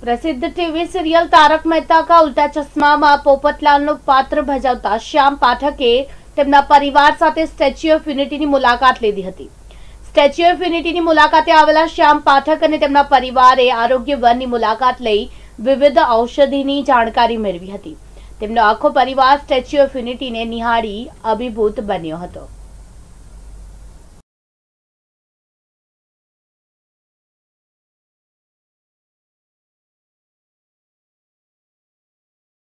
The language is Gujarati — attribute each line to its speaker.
Speaker 1: प्रसिद्ध टीवी सीरियल तारक मेहता का उल्टा चश्मा में पोपटलालનું પાત્ર ભજવતા શ્યામ પાઠકે તેમના પરિવાર સાથે સ્ટેચ્યુ ઓફ યુનિટીની મુલાકાત લીધી હતી। સ્ટેચ્યુ ઓફ યુનિટીની મુલાકાતે આવેલા શ્યામ પાઠક અને તેમના પરિવારે આરોગ્ય વનની મુલાકાત લઈ વિવિધ ઔષધિની જાણકારી મેળવી હતી। તેમનો આખો પરિવાર સ્ટેચ્યુ ઓફ યુનિટીને નિહાળી અભિભૂત બન્યો હતો।